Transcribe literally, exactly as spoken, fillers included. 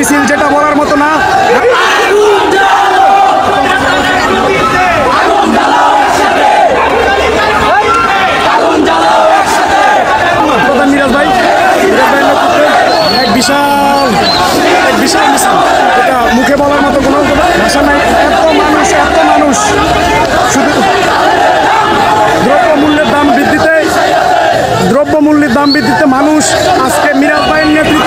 মিছিল, যেটা বলার মতো না। মিরাজ ভাই এক বিশাল এক বিশাল মিছিল, এটা মুখে বলার মতো কোনো ভাষা নাই। এত মানুষ এত মানুষ শুধু দ্রব্যমূল্যের দাম বৃদ্ধিতে দ্রব্যমূল্যের দাম বৃদ্ধিতে মানুষ আজকে মিরাজ ভাইয়ের নেতৃত্বে